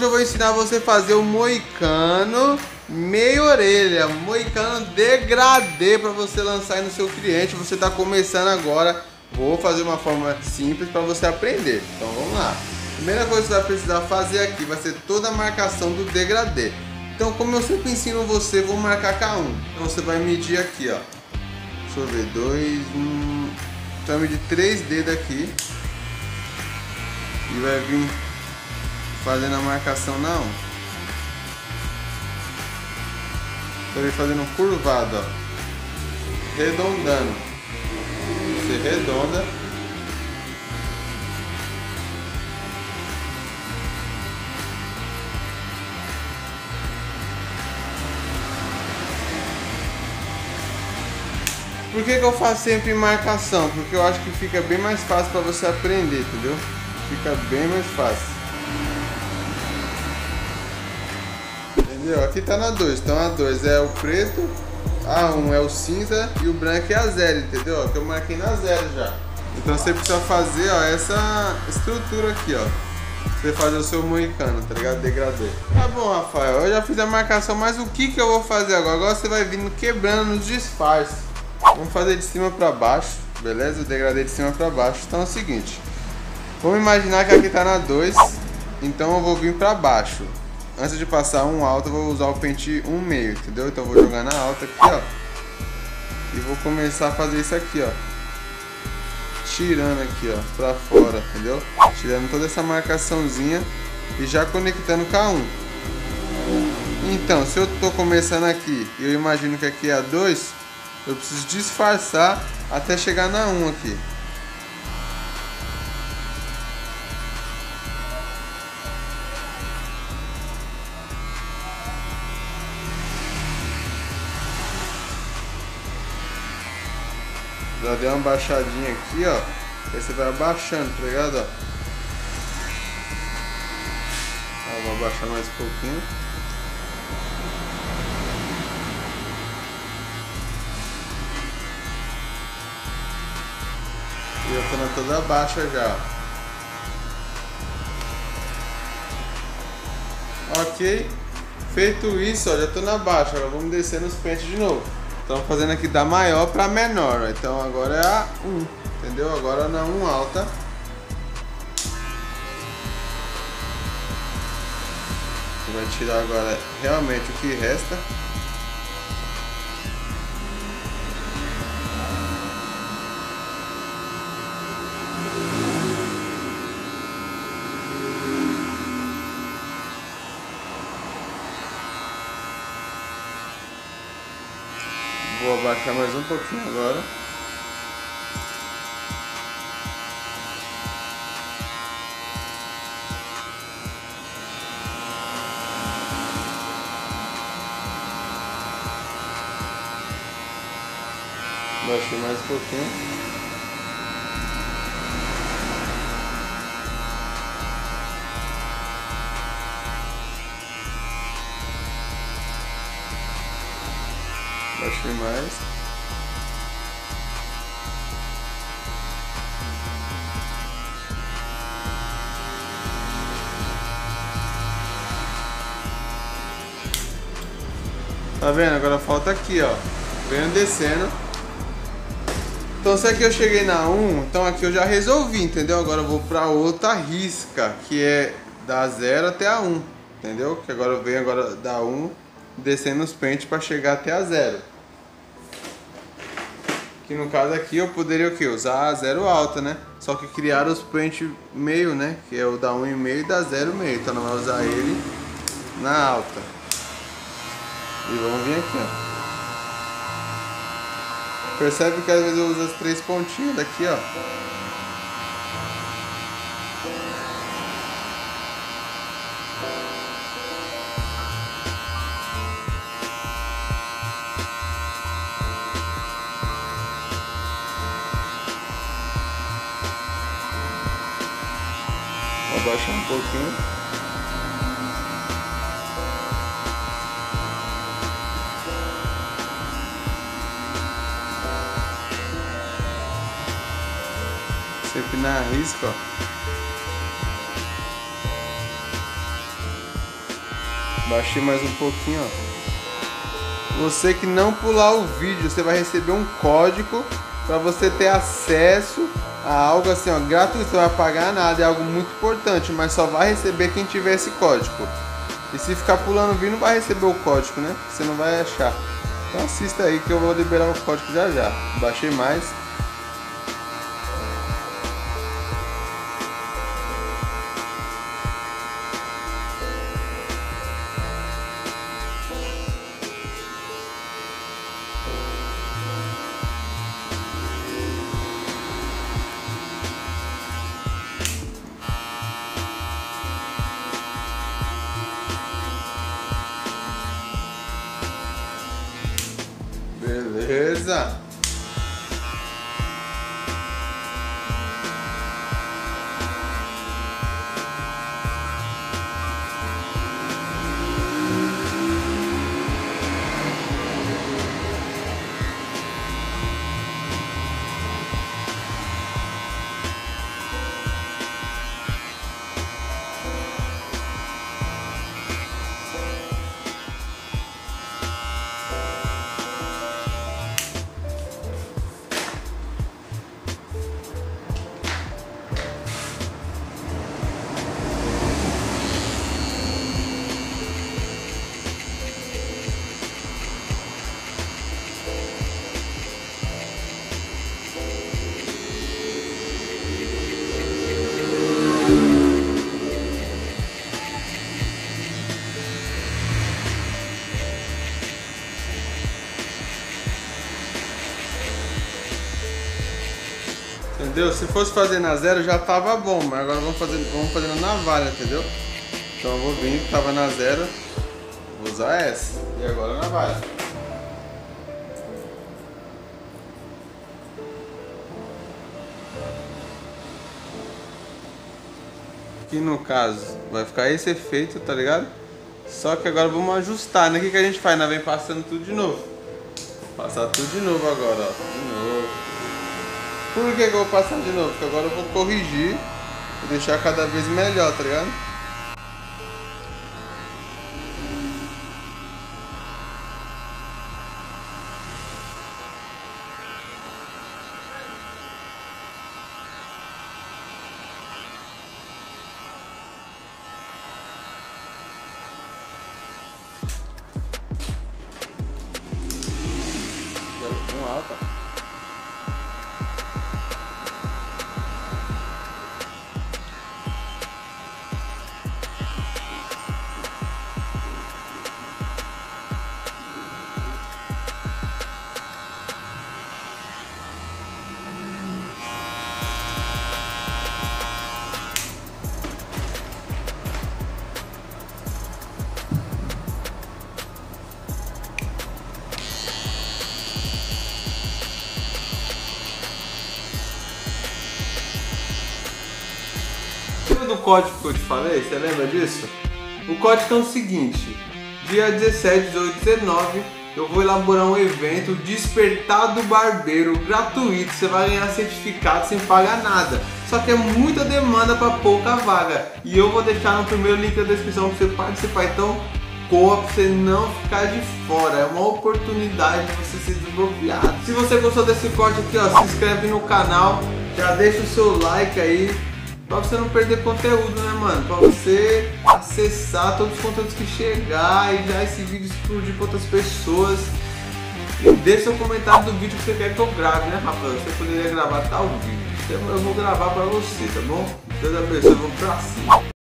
eu vou ensinar você a fazer o moicano meia orelha, moicano degradê para você lançar aí no seu cliente. Você está começando agora, vou fazer uma forma simples para você aprender. Então vamos lá. Primeira coisa que você vai precisar fazer aqui vai ser toda a marcação do degradê. Então, como eu sempre ensino você, vou marcar K1. Então você vai medir aqui, ó. Deixa eu ver, 2, 1. Então vai medir 3 dedos aqui. E vai vir fazendo a marcação na 1. Vai vir fazendo curvado, ó. Redondando. Você redonda. Por que eu faço sempre marcação? Porque eu acho que fica bem mais fácil para você aprender, entendeu? Fica bem mais fácil. Entendeu? Aqui tá na 2. Então a 2 é o preto, a 1 é o cinza e o branco é a 0, entendeu? Que eu marquei na 0 já. Então você precisa fazer, ó, essa estrutura aqui, ó. Você fazer o seu moicano, tá ligado? Degradê. Tá bom, Rafael, eu já fiz a marcação, mas o que eu vou fazer agora? Agora você vai vindo quebrando nos disfarces. Vamos fazer de cima pra baixo, beleza? O degradê de cima pra baixo. Então é o seguinte, vamos imaginar que aqui tá na 2, então eu vou vir pra baixo. Antes de passar um alto, eu vou usar o pente 1 meio, entendeu? Então eu vou jogar na alta aqui, ó. E vou começar a fazer isso aqui, ó. Tirando aqui, ó, pra fora, entendeu? Tirando toda essa marcaçãozinha e já conectando com a 1. Então, se eu tô começando aqui e eu imagino que aqui é a 2, eu preciso disfarçar até chegar na 1 aqui. Já deu uma baixadinha aqui, ó. Aí você vai abaixando, tá ligado? Ó. Vou abaixar mais um pouquinho. E eu tô na toda baixa já. Ok. Feito isso, ó, já tô na baixa. Agora vamos descer nos pentes de novo. Estamos fazendo aqui da maior para menor, ó. Então agora é a 1, entendeu? Agora na 1 alta. Você vai tirar agora realmente o que resta. Vou abaixar mais um pouquinho agora. Baixei mais um pouquinho. Baixei mais. Tá vendo? Agora falta aqui, ó. Venho descendo. Então se aqui eu cheguei na 1, então aqui eu já resolvi, entendeu? Agora eu vou pra outra risca, que é da 0 até a 1, entendeu? Que agora eu venho agora da 1, descendo os pentes para chegar até a 0. Que no caso aqui eu poderia o que? Usar a 0 alta, né? Só que criaram os pentes meio, né? Que é o da 1,5 e da 0,5. Então não vai usar ele na alta. E vamos vir aqui, ó. Percebe que às vezes eu uso as 3 pontinhas daqui, ó. Vou abaixar um pouquinho. Sempre na risca, ó. Baixei mais um pouquinho, ó. Você que não pular o vídeo, você vai receber um código para você ter acesso a algo assim, ó, gratuito. Você não vai pagar nada, é algo muito importante, mas só vai receber quem tiver esse código. E se ficar pulando o vídeo, não vai receber o código, né? Você não vai achar. Então assista aí que eu vou liberar o código já já. Baixei mais. Beleza. Entendeu? Se fosse fazer na zero já tava bom, mas agora vamos fazer na navalha, entendeu? Então eu vou vir, tava na zero, vou usar essa. E agora a navalha. Aqui no caso vai ficar esse efeito, tá ligado? Só que agora vamos ajustar, né? O que a gente faz? Nós vem passando tudo de novo. Passar tudo de novo agora, ó. De novo. Por que eu vou passar de novo? Porque agora eu vou corrigir e deixar cada vez melhor, tá ligado? Com alta. Do código que eu te falei, você lembra disso? O código é o seguinte: dia 17, 18, 19 eu vou elaborar um evento Despertar do Barbeiro gratuito. Você vai ganhar certificado sem pagar nada. Só que é muita demanda para pouca vaga. E eu vou deixar no primeiro link da descrição para você participar. Então corra para você não ficar de fora. É uma oportunidade de você ser desbloqueado. Se você gostou desse código aqui, ó, se inscreve no canal, já deixa o seu like aí. Pra você não perder conteúdo, né, mano? Pra você acessar todos os conteúdos que chegar e já esse vídeo explodir pra outras pessoas. E deixa seu comentário do vídeo que você quer que eu grave, né, Rafael? Você poderia gravar tal vídeo. Eu vou gravar pra você, tá bom? Deus abençoe, vamos pra cima.